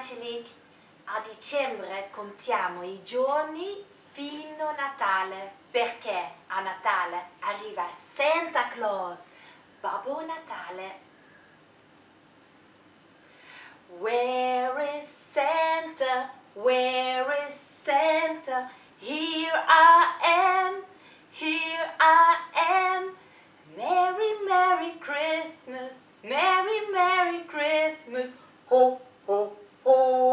Angelique, a dicembre contiamo i giorni fino a Natale, perché a Natale arriva Santa Claus, Babbo Natale. Where is Santa? Where is Santa? Here I am, here I am. Merry, Merry Christmas, Merry, Merry Christmas. Ho, ho, ho.